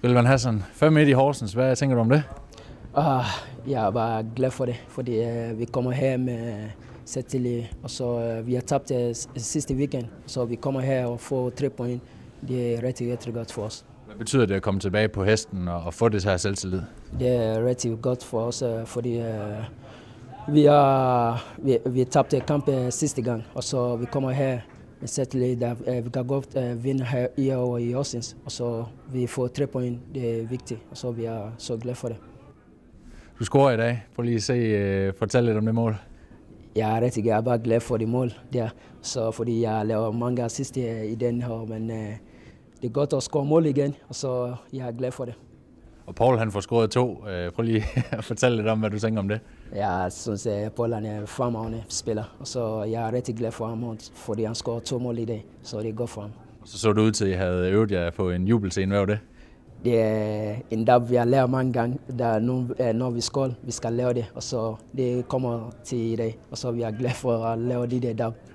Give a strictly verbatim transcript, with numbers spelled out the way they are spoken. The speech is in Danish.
Rilvan Hassan, fem et i Horsens. Hvad tænker du om det? Uh, jeg er bare glad for det, fordi uh, vi kommer her med selvtillid, og så uh, vi har tabt uh, sidste weekend, så vi kommer her og får tre point. Det er rigtig, rigtig godt for os. Hvad betyder det at komme tilbage på hesten og, og få det her selvtillid? Det er rigtig godt for os, uh, fordi uh, vi har vi, vi tabte kampen sidste gang, og så vi kommer her med selvtillid, der uh, vi kan godt uh, vinde her i år i Horsens, og så vi får tre point. Det er vigtigt, og så vi er så glade for det. Du scorer i dag. Prøv lige at se, uh, fortæl lidt om det mål. Jeg er rigtig jeg er bare glad for det mål der, så fordi jeg laver mange assist i den her, men uh, det er godt at score mål igen, og så jeg er glad for det. Og Paul han får scoret to. Uh, prøv lige at fortælle lidt om, hvad du tænker om det. Jeg synes, at Paul han er en fremragende spiller, og så jeg er rigtig glad for ham, fordi han scorer to mål i dag, så det er godt for ham. Og så så du ud til, at I havde øvet jer på en jubelscene. Hvad var det? Det er en dag, vi har lavet mange gange, der nu, når vi skal, vi skal lave det, og så det kommer til i dag, og så vi er glade for at lave det der dag.